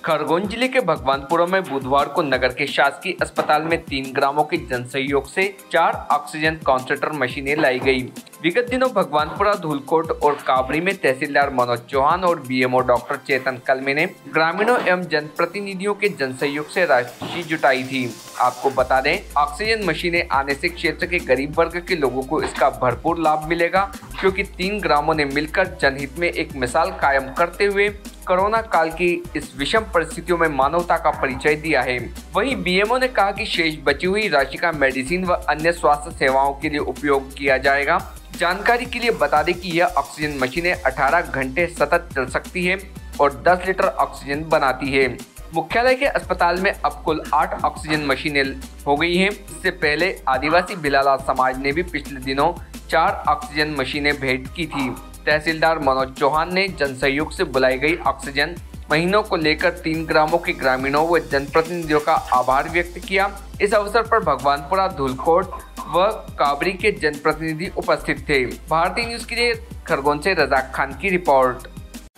खरगोन जिले के भगवानपुरा में बुधवार को नगर के शासकीय अस्पताल में 3 ग्रामों के जनसहयोग से 4 ऑक्सीजन कॉन्सेंट्रेटर मशीनें लाई गई। विगत दिनों भगवानपुरा, धूलकोट और काबरी में तहसीलदार मनोज चौहान और बीएमओ डॉक्टर चेतन कलमे ने ग्रामीणों एवं जनप्रतिनिधियों के जनसहयोग से राशि जुटाई थी। आपको बता दें, ऑक्सीजन मशीनें आने से क्षेत्र के गरीब वर्ग के लोगों को इसका भरपूर लाभ मिलेगा, क्योंकि 3 ग्रामों ने मिलकर जनहित में एक मिसाल कायम करते हुए कोरोना काल की इस विषम परिस्थितियों में मानवता का परिचय दिया है। वहीं बीएमओ ने कहा कि शेष बची हुई राशि का मेडिसिन व अन्य स्वास्थ्य सेवाओं के लिए उपयोग किया जाएगा। जानकारी के लिए बता दें कि यह ऑक्सीजन मशीनें 18 घंटे सतत चल सकती है और 10 लीटर ऑक्सीजन बनाती है। मुख्यालय के अस्पताल में अब कुल 8 ऑक्सीजन मशीनें हो गई हैं। इससे पहले आदिवासी भिलाला समाज ने भी पिछले दिनों 4 ऑक्सीजन मशीनें भेंट की थी। तहसीलदार मनोज चौहान ने जनसहयोग से बुलाई गई ऑक्सीजन महीनों को लेकर 3 ग्रामों के ग्रामीणों व जनप्रतिनिधियों का आभार व्यक्त किया। इस अवसर पर भगवानपुरा, धूलकोट व काबरी के जनप्रतिनिधि उपस्थित थे। भारतीय न्यूज के लिए खरगोन से रजाक खान की रिपोर्ट।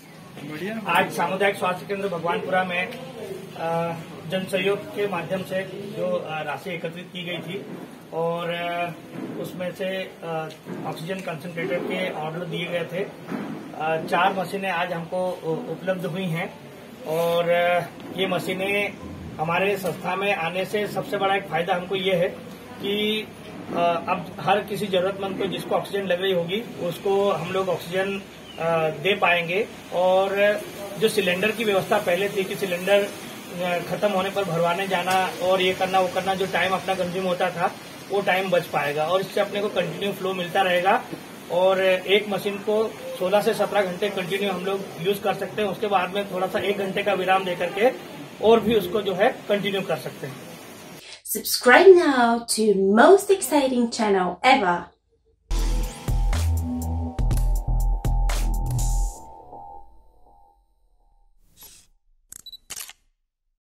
आज सामुदायिक स्वास्थ्य केंद्र भगवानपुरा में जनसहयोग के माध्यम से जो राशि एकत्रित की गई थी और उसमें से ऑक्सीजन कंसंट्रेटर के ऑर्डर दिए गए थे। 4 मशीनें आज हमको उपलब्ध हुई हैं और ये मशीनें हमारे संस्था में आने से सबसे बड़ा एक फायदा हमको ये है कि अब हर किसी जरूरतमंद को जिसको ऑक्सीजन लग रही होगी उसको हम लोग ऑक्सीजन दे पाएंगे। और जो सिलेंडर की व्यवस्था पहले थी कि सिलेंडर खत्म होने पर भरवाने जाना और ये करना वो करना, जो टाइम अपना कंज्यूम होता था वो टाइम बच पाएगा और इससे अपने को कंटिन्यू फ्लो मिलता रहेगा और एक मशीन को 16 से 17 घंटे कंटिन्यू हम लोग यूज कर सकते हैं। उसके बाद में थोड़ा सा 1 घंटे का विराम देकर के और भी उसको जो है कंटिन्यू कर सकते हैं। Subscribe now to most exciting channel ever.